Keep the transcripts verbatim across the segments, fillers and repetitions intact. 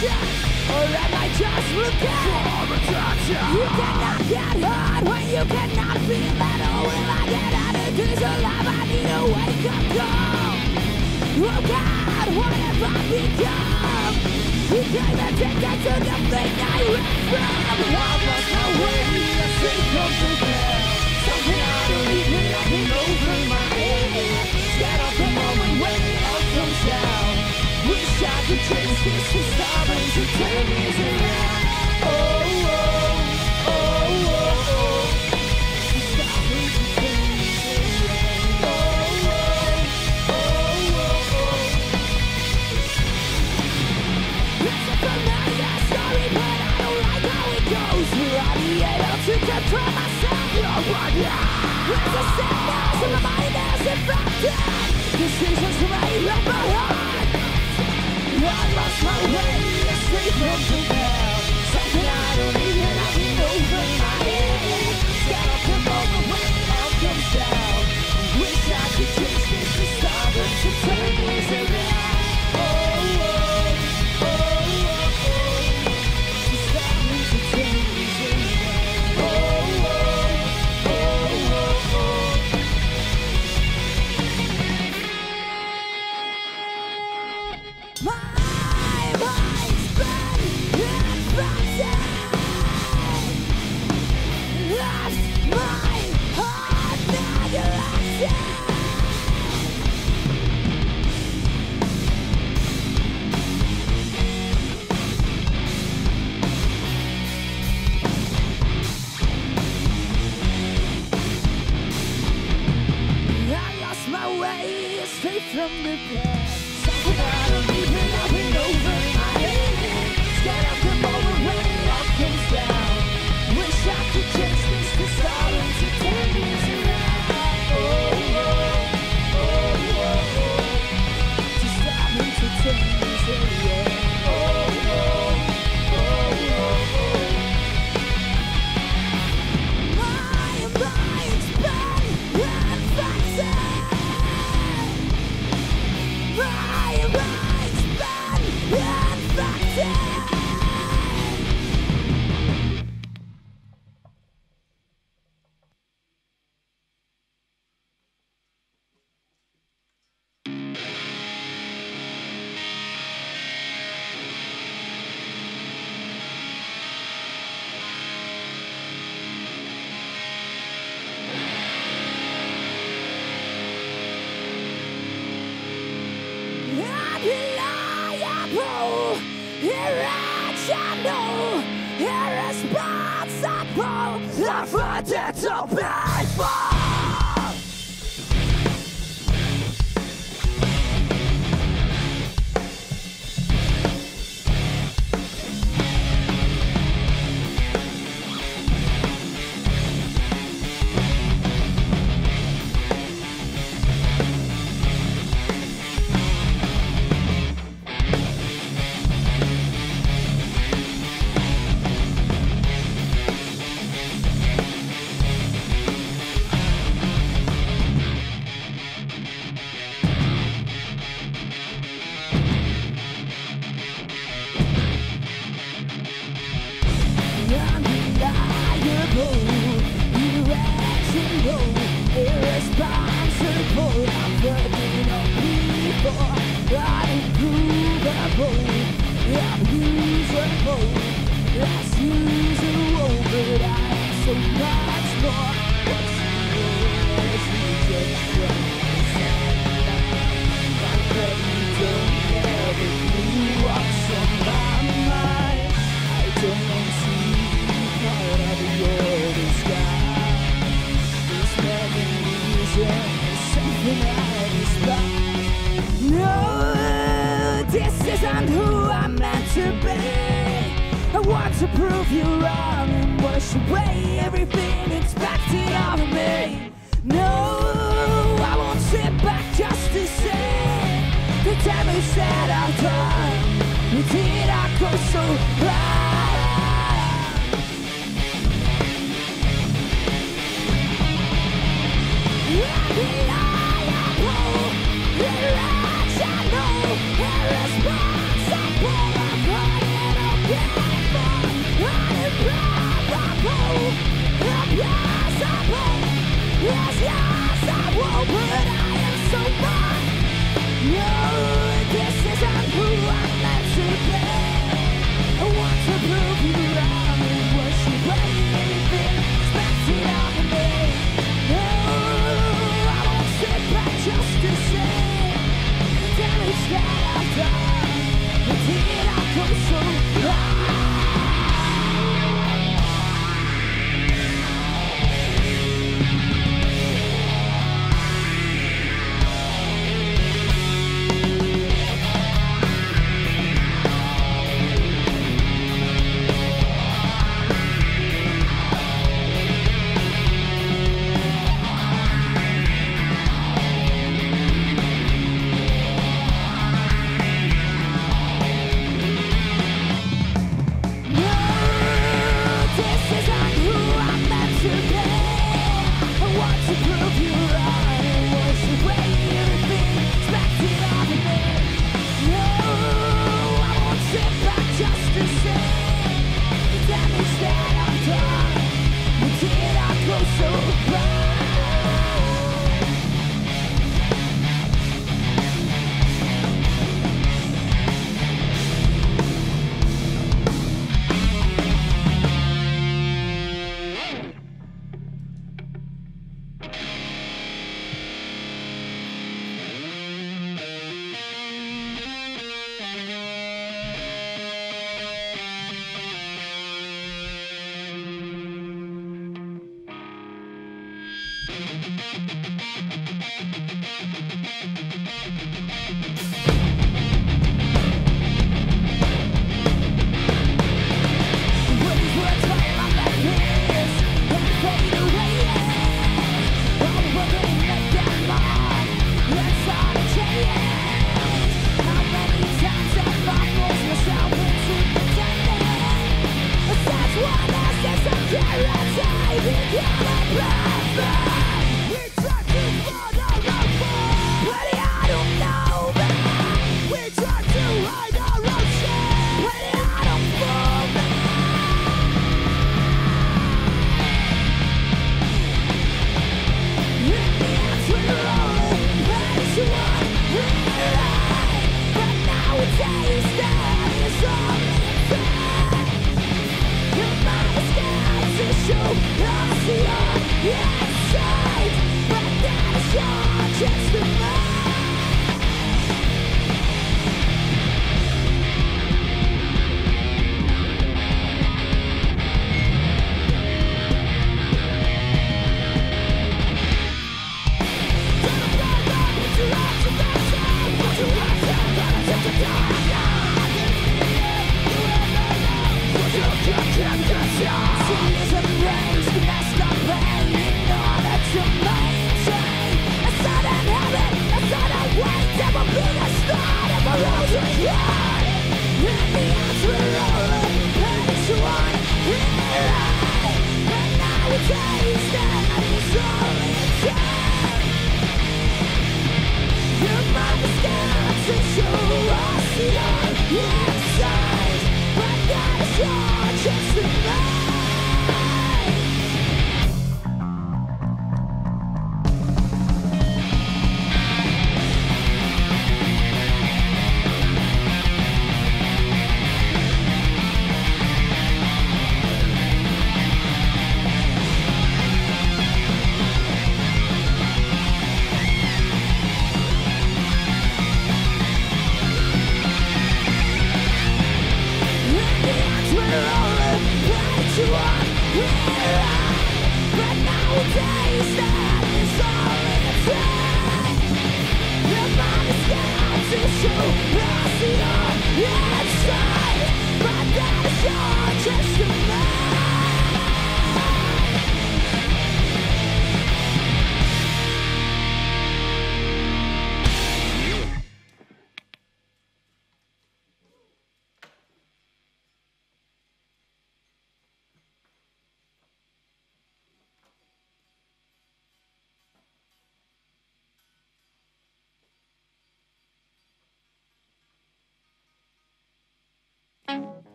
attention, or am I just looking for attention? You cannot get hurt when you cannot feel that. Oh, will I get out of this alive? I need a wake-up call. Oh God, what have I become? Became addicted to the thing I ran from. I lost my way, I see from the bed. Something I don't even have over my head. Scared of the moment when it all comes down. Wish I could change this to stop and to turn this around. Oh, oh, oh, oh, oh. To stop and to turn this around. Oh, oh, oh, oh, oh. It's a familiar story, but I don't like how it goes. Will I be able to control myself? Nobody. There's a sickness in my mind that's infected. Decisions made up my heart. I lost my way, escape from the hell. Something I don't even have it over my head. Scared of the moment when it all comes down. Wish I could change this to stop and to turn this around. Oh, oh, oh, oh, oh. To stop and to turn this around. Oh, oh, oh, oh, oh. My mind's been infected. Lost my heart neglected. I lost my way, straight from the bed. Something I don't even have it over my head. Scared of the moment when it all comes down. Wish I could change this to start and to turn this around. Oh, oh, oh, oh, oh. To stop and to turn this around. Oh, oh, oh, oh, oh. My mind's been infected. My mind's been infected. Undeniable, irrational, irresponsible, unforgettable people. Undeniable, irrational, irresponsible, unforgettable people, unimprovable, unusable, less usable, but I am so much more. What's yours, you just represent. I'm ready to never knew what's on my mind. I don't see part of your sky. This mechanism is something I despise. No, this isn't who I'm meant to be. I want to prove you wrong and wash away everything expected of me. No, I won't sit back just to say the time we said I've done. We did I go so high? Irrational, irresponsible, unforgettable.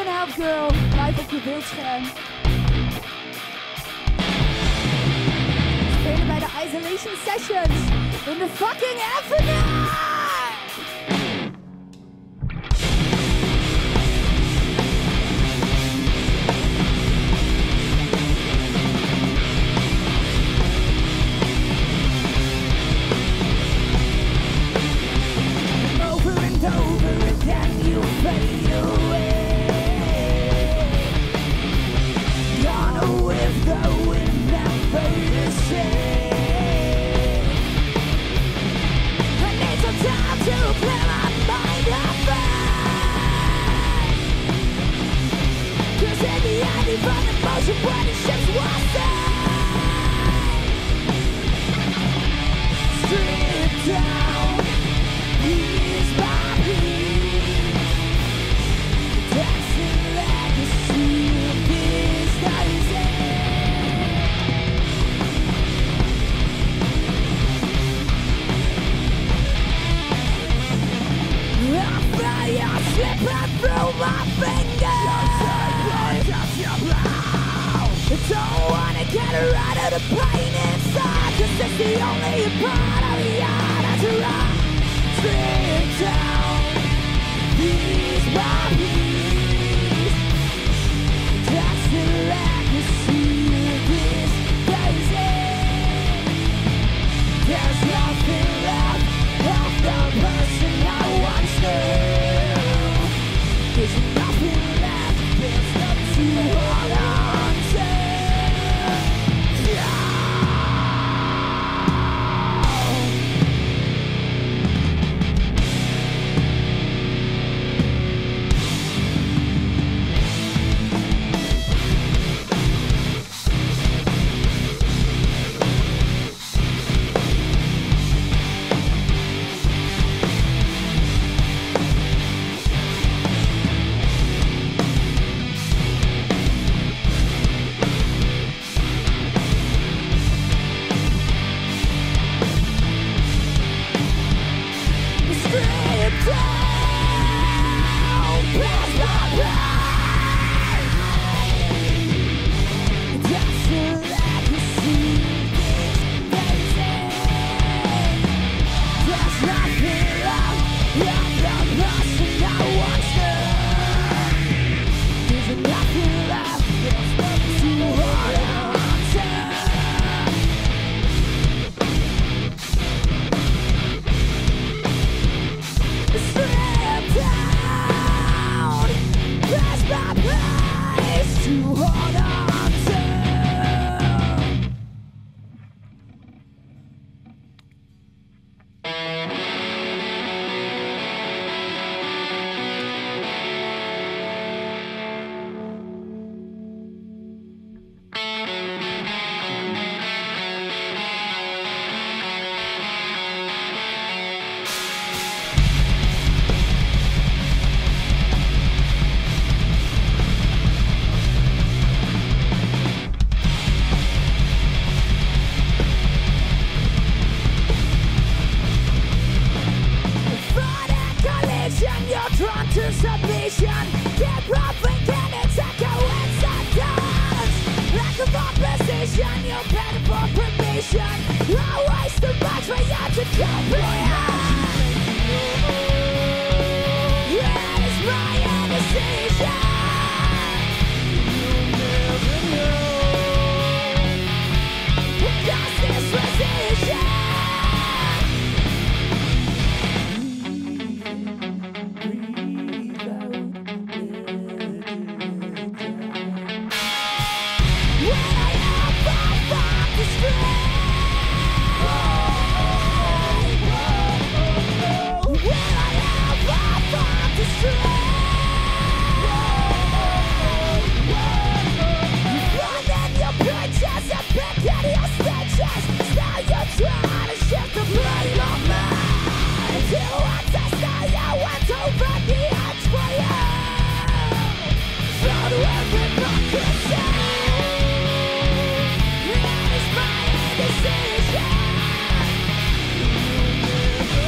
One Half Girl, live op je beeldscherm. Spelen bij de Isolation Sessions in de fucking Avenue!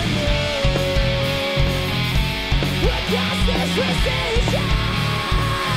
Precision.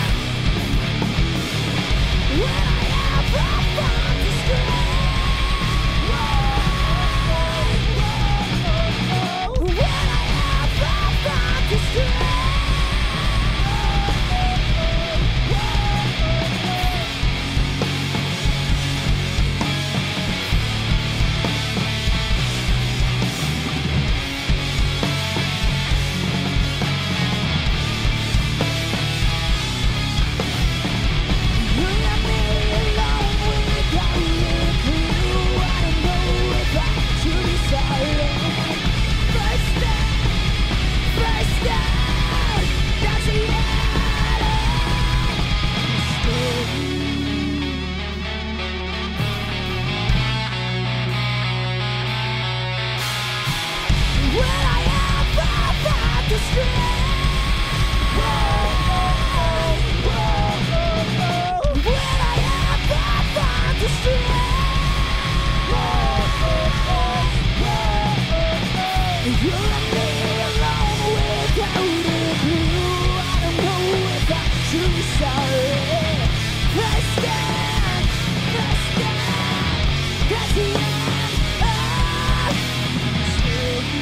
You and me alone without a clue. I don't know if I'm truly sorry. First stand, first stand, that's the end of the story.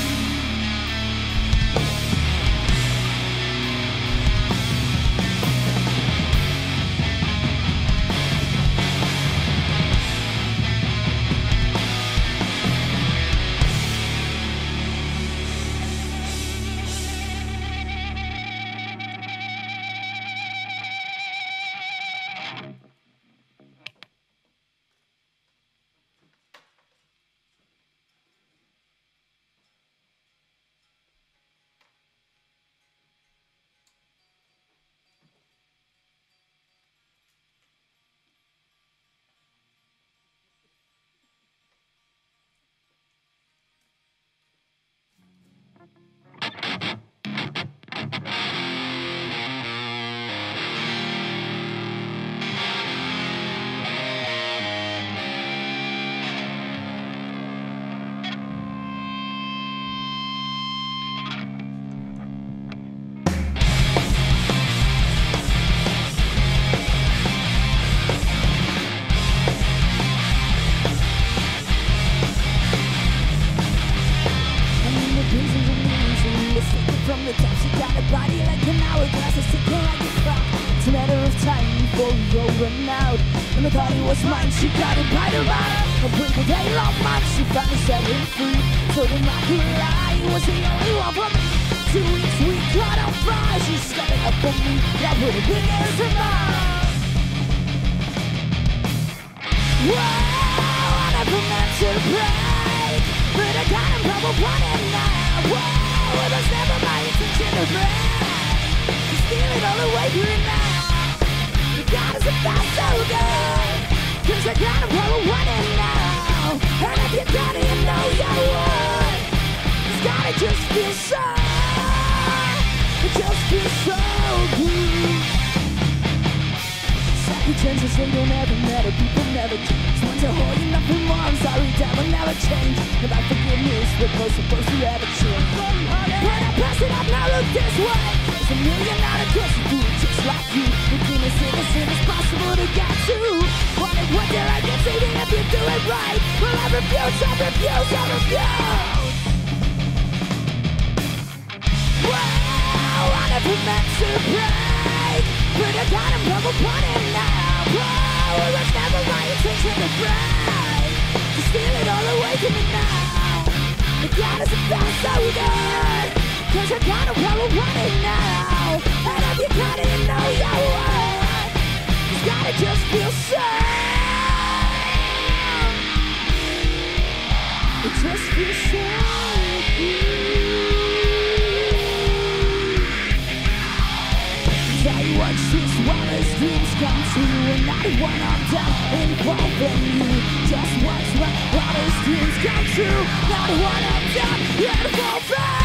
From the top, she got a body like an hourglass, it's ticking like a clock. It's a matter of time before we all run out. And I thought it was mine, she got it by the mouth. A pretty day long month, she finally set him free. So the not gonna lie, he was the only one for me. Two weeks we caught on fire, she's stepping up for me. That would have been as a mouth. Whoa, I never meant to break, but I got him double running now. Whoa. Well, that's never my intention to break, to steal it all away from you now. You got us about so good, cause I got a problem running now. And if you got it, you know you would. It's gotta just feel so, it just feels so good. Second chances and don't ever matter, people never change. Want to hold you nothing more, I'm sorry that will never change. Without forgiveness, we're both supposed to ever change. But I pass it up, now look this way. There's a million other girls who do it just like you. The thing is innocent, it's possible to get to. Wanted what they're like, it's even if you do it right. Well, I refuse, I refuse, I refuse. Wow, I never meant to break, but I got him double running now. Whoa, it was never my intention to break, to steal it all away from me now. The God is about so good, cause I got him double running now. And if you got it, you know you would. It's gotta just feel so, it just feels so good. Watch this while his dreams come true, and not one I'm done involving you. Just watch while his dreams come true, not one I'm done involving.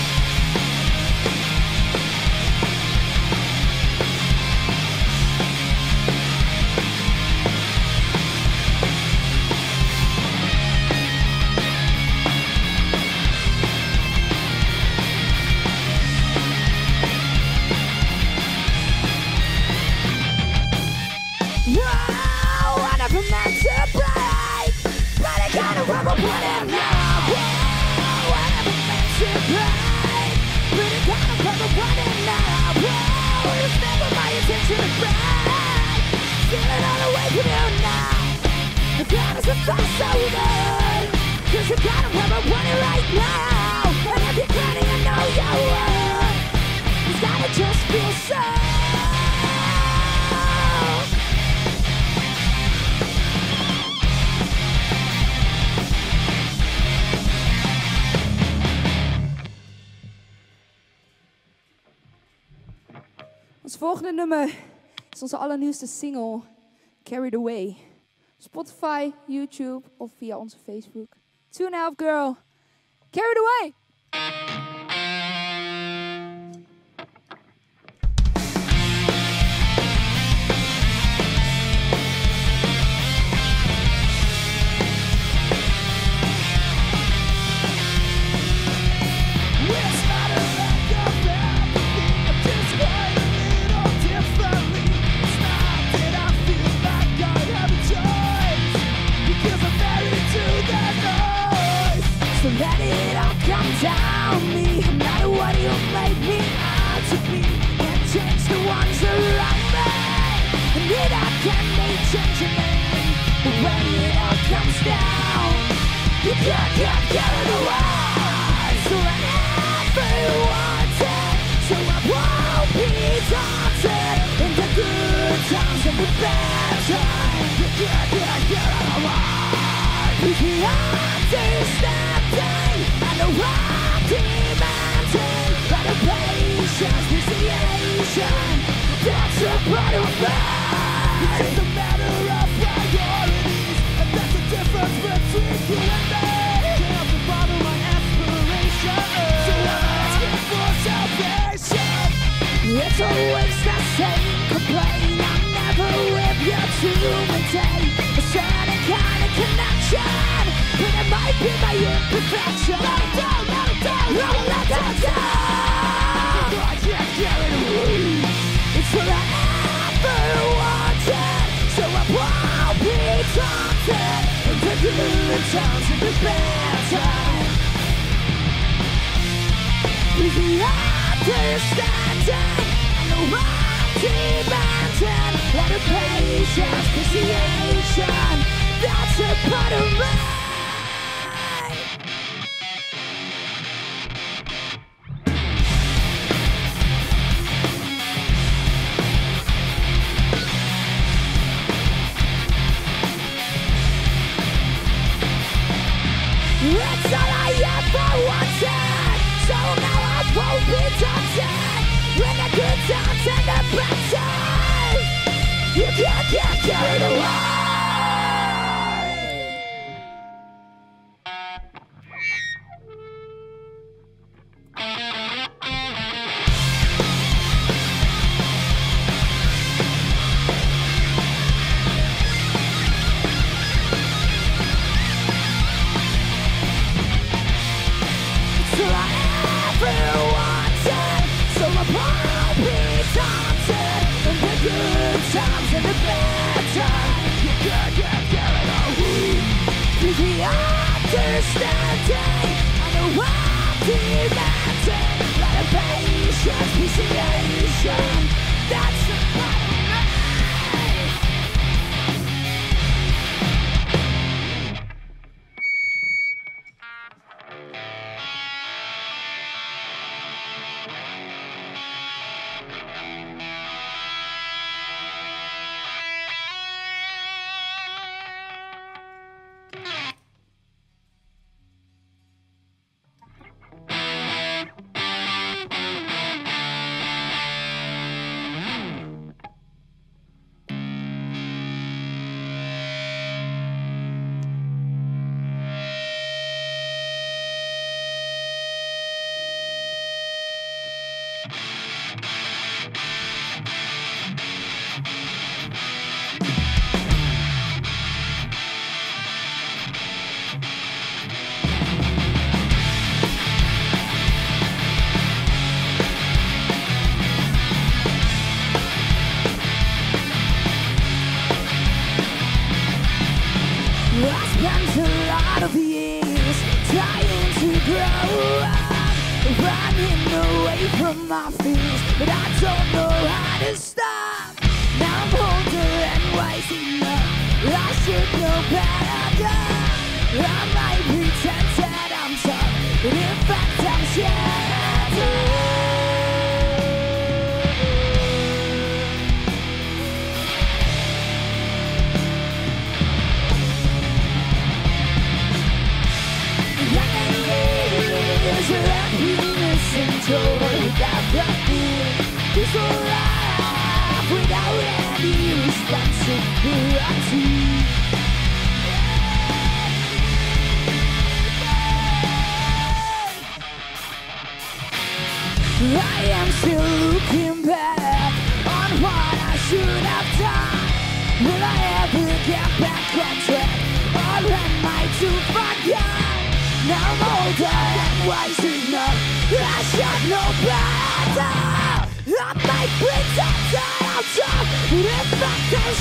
Rubber put now. Whoa, I never meant to break, but it got a rubber put now. Whoa, it's never my intention to break, steal it all away from you now. The God is a fast so good, cause you got a rubber put right now. And if you got it, you know you would. It's gotta just feel so. Ons volgende nummer is onze allernieuwste single, Carried Away. Spotify, YouTube of via onze Facebook. Two and a Half Girl, Carried Away! let it all come down me. I'm not what you made me out to be. Can't change the ones around me. And it I can make changing me. But when it all comes down, you can't get carried away. So I never wanted, so I won't be daunted. In the good times and the bad times, you can't get carried away. With the understanding and the right demanding, but the patience, appreciation, that's a part of me. It's a matter of priorities, and that's the difference between you and me. Can't the bottom my aspiration, so I'm asking for salvation. It's always the same complaint. I'm never with you to maintain a certain kind of connection, but it might be my imperfection. Let it down, let it down, let it down, down. I can't carry it away. It's what I ever wanted, so I won't be daunted. In the good times and the bad times, with the understanding and the right demanding, let the patience, appreciation, that's a part of me. It's all I ever wanted, so now I won't be daunted. When the good times and the bad times, you can't get carried away. Understanding and the right demanding, let a patience, appreciation, that's a part of me. I spent a lot of years trying to grow up, running away from my fears, but I don't know how to stop. Now I'm older and wise enough, I should know better. I might pretend that I'm tough, but in fact I'm shattered. Happiness and joy without the fear. This life without any responsibility. I am still looking back on what I should have done. Will I ever get back on track, or am I too far gone? Now I'm older and wise enough, I should know better. I might pretend that I'm tough, but in fact I'm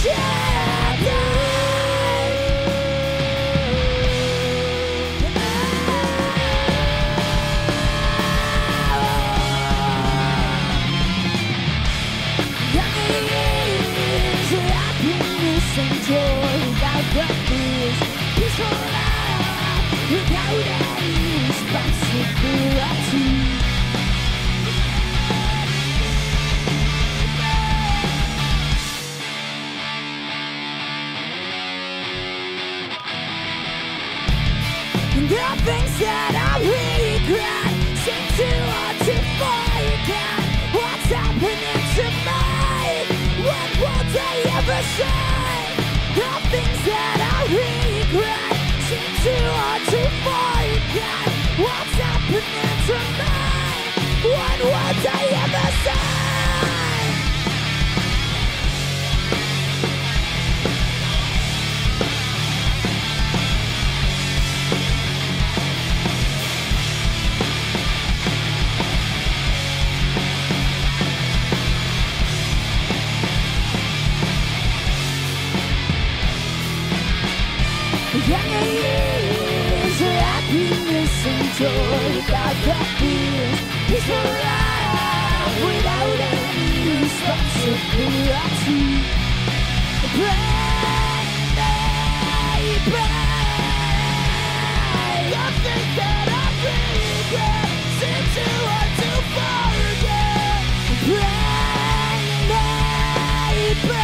shattered. peaceful life without any responsibility. The things that I regret seem too hard to forget. What's happening to me? What will I ever say? The things that I regret seem too hard to forget. What's happening to me? What would I ever say? Younger years, happiness and joy without the fears. Peaceful life without any responsibility. Pray, pray, pray. The things that I regret seem too hard to forget. Pray, pray, pray.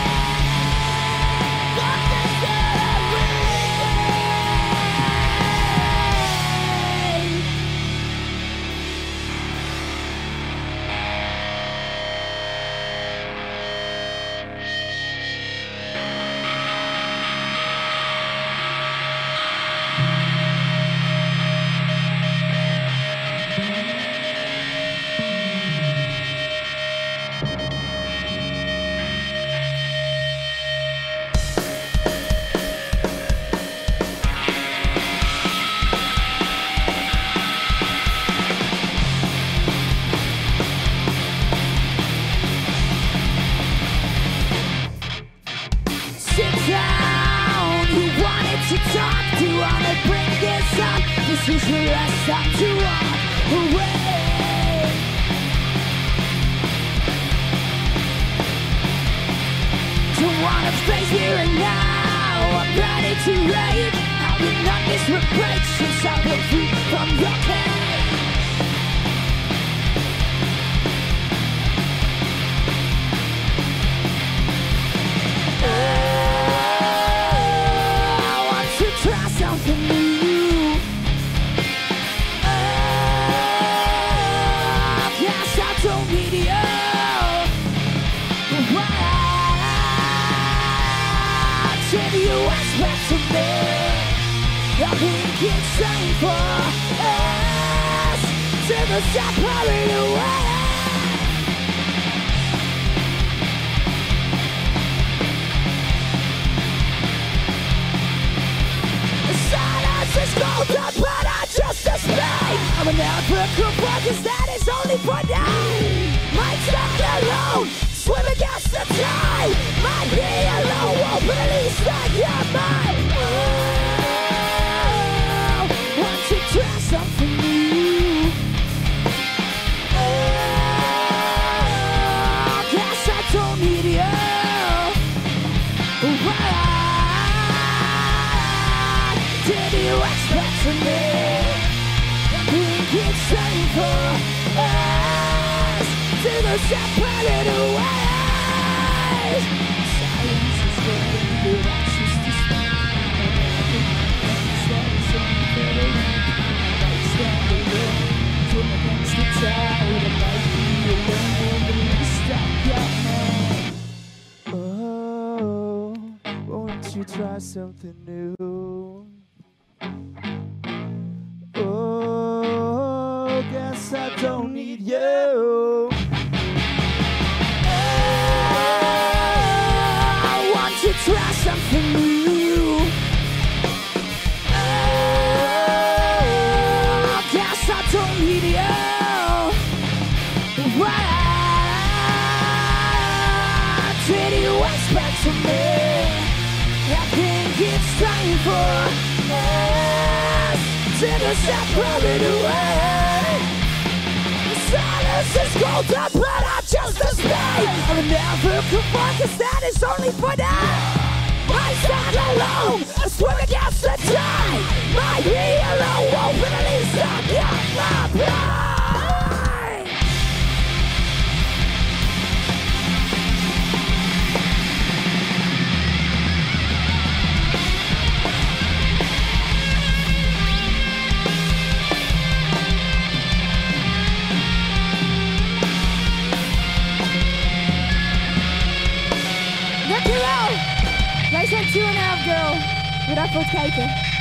This is the last time to walk away. Don't wanna face here and now. I'm ready to rave. I've been on this reproach since I've been free from your pain. Oh, I want to try something new. I think it's time for us to the separate away. The silence is golden, but I just display. I'm an African focus that is only for now. Might stand alone, swim against the tide. Might be alone, won't release like your mind. Try something new. Oh, guess I don't need you. What did you expect from me? I think it's time for us to go separate ways. Silence is getting good access to speak. Against the tide, I might be alone, but you stop your mind. Oh, won't you try something new? Oh, guess I don't need you. Oh, I want to try something new. Don't need you. What did you expect from me? I think it's time for us to go separate away. Silence is golden, but I chose to stay. I'll never conform, cause that is only for now. I stand alone, I swim against the Bedankt voor het kijken.